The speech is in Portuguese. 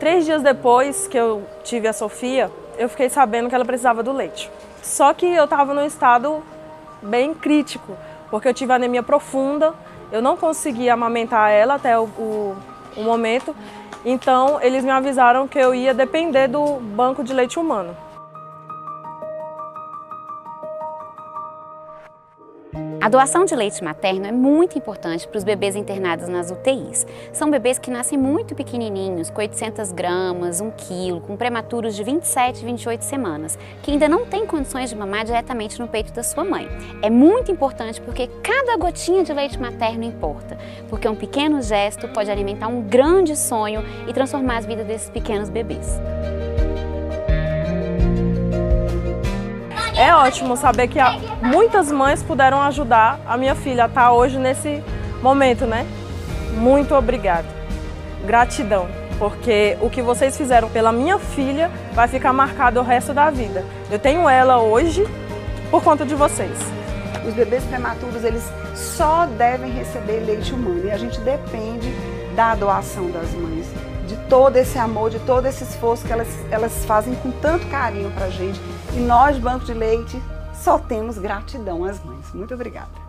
3 dias depois que eu tive a Sofia, eu fiquei sabendo que ela precisava do leite. Só que eu estava num estado bem crítico, porque eu tive anemia profunda, eu não conseguia amamentar ela até o momento, então eles me avisaram que eu ia depender do banco de leite humano. A doação de leite materno é muito importante para os bebês internados nas UTIs. São bebês que nascem muito pequenininhos, com 800 gramas, 1 quilo, com prematuros de 27 e 28 semanas, que ainda não têm condições de mamar diretamente no peito da sua mãe. É muito importante porque cada gotinha de leite materno importa, porque um pequeno gesto pode alimentar um grande sonho e transformar as vidas desses pequenos bebês. É ótimo saber que muitas mães puderam ajudar a minha filha a estar hoje nesse momento, né? Muito obrigada. Gratidão, porque o que vocês fizeram pela minha filha vai ficar marcado o resto da vida. Eu tenho ela hoje por conta de vocês. Os bebês prematuros, eles só devem receber leite humano e a gente depende da doação das mães, de todo esse amor, de todo esse esforço que elas fazem com tanto carinho pra gente. E nós, Banco de Leite, só temos gratidão às mães. Muito obrigada.